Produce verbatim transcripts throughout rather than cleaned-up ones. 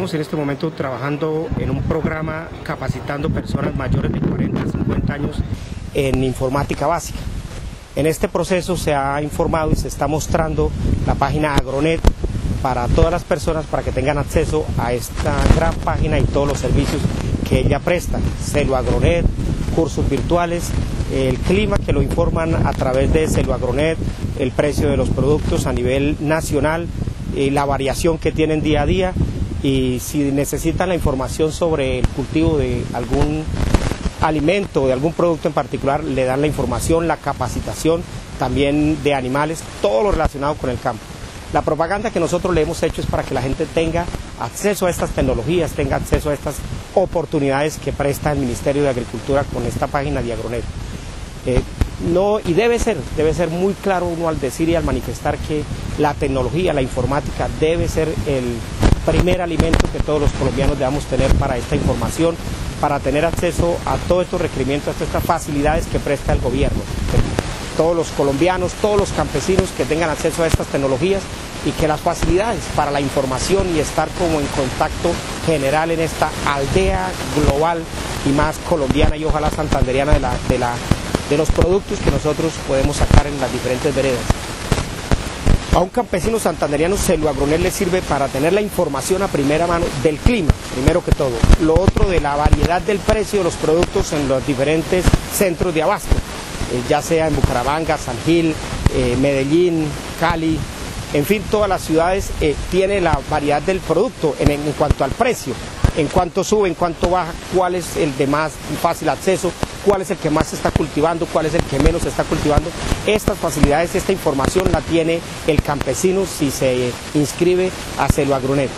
estamos en este momento trabajando en un programa capacitando personas mayores de cuarenta a cincuenta años en informática básica. En este proceso se ha informado y se está mostrando la página Agronet para todas las personas para que tengan acceso a esta gran página y todos los servicios que ella presta. Celo Agronet, cursos virtuales, el clima que lo informan a través de Celo Agronet, el precio de los productos a nivel nacional, eh, la variación que tienen día a día, y si necesitan la información sobre el cultivo de algún alimento o de algún producto en particular, le dan la información, la capacitación también de animales, todo lo relacionado con el campo. La propaganda que nosotros le hemos hecho es para que la gente tenga acceso a estas tecnologías, tenga acceso a estas oportunidades que presta el Ministerio de Agricultura con esta página de Agronet. Eh, no, y debe ser, debe ser muy claro uno al decir y al manifestar que la tecnología, la informática debe ser el primer alimento que todos los colombianos debamos tener para esta información, para tener acceso a todos estos requerimientos, a todas estas facilidades que presta el gobierno. Todos los colombianos, todos los campesinos que tengan acceso a estas tecnologías y que las facilidades para la información y estar como en contacto general en esta aldea global y más colombiana y ojalá santanderiana de, la, de, la, de los productos que nosotros podemos sacar en las diferentes veredas. A un campesino santanderiano Celo Agronet le sirve para tener la información a primera mano del clima, primero que todo. Lo otro, de la variedad del precio de los productos en los diferentes centros de abasto, eh, ya sea en Bucaramanga, San Gil, eh, Medellín, Cali, en fin, todas las ciudades eh, tiene la variedad del producto en, en cuanto al precio, en cuánto sube, en cuánto baja, cuál es el de más fácil acceso, cuál es el que más se está cultivando, cuál es el que menos se está cultivando. Estas facilidades, esta información la tiene el campesino si se inscribe a Celo Agronet.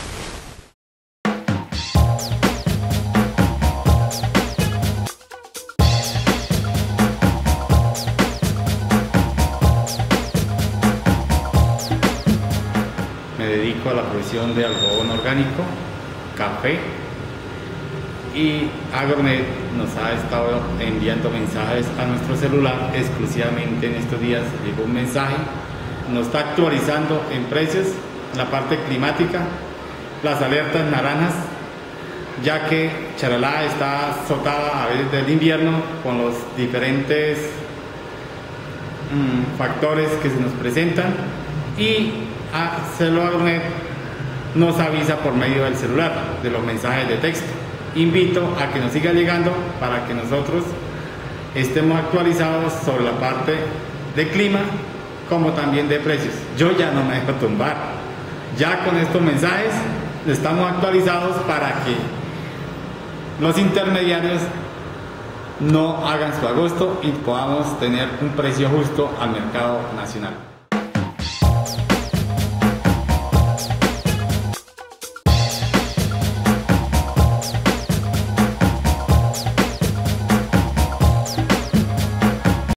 Me dedico a la producción de algodón orgánico, café, y Agronet nos ha estado enviando mensajes a nuestro celular. Exclusivamente en estos días llegó un mensaje, nos está actualizando en precios la parte climática, las alertas naranjas, ya que Charalá está azotada a veces del invierno con los diferentes mmm, factores que se nos presentan, y a Celo Agronet nos avisa por medio del celular, de los mensajes de texto. Invito a que nos siga llegando para que nosotros estemos actualizados sobre la parte de clima como también de precios. Yo ya no me dejo tumbar, ya con estos mensajes estamos actualizados para que los intermediarios no hagan su agosto y podamos tener un precio justo al mercado nacional.